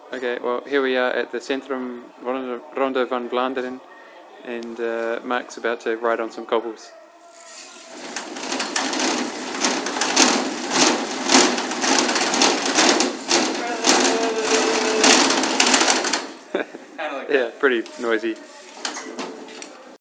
Okay, well, here we are at the Centrum Rondo van Vlaanderen, and Mark's about to ride on some cobbles. Kind of like Yeah, pretty noisy.